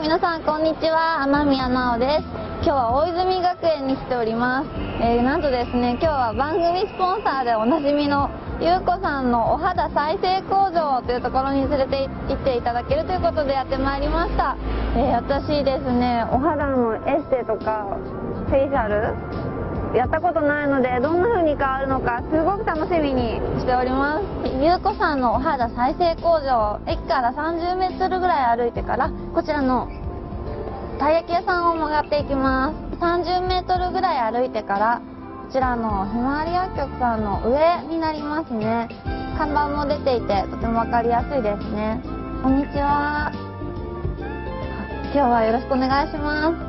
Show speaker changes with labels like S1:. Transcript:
S1: 皆さんこんにちは、雨宮奈緒です。今日は大泉学園に来ております。なんとですね、今日は番組スポンサーでおなじみのゆうこさんのお肌再生工場というところに連れて行っていただけるということでやってまいりました。私ですね、お肌のエステとかフェイシャルやったことないので、どんな風に変わるのかすごく楽しみにしております。ゆうこさんのお肌再生工場、駅から30メートルぐらい歩いてからこちらのたい焼き屋さんを曲がっていきます。30メートルぐらい歩いてからこちらのひまわり薬局さんの上になりますね。看板も出ていてとても分かりやすいですね。こんにちは。今日はよろしくお願いします。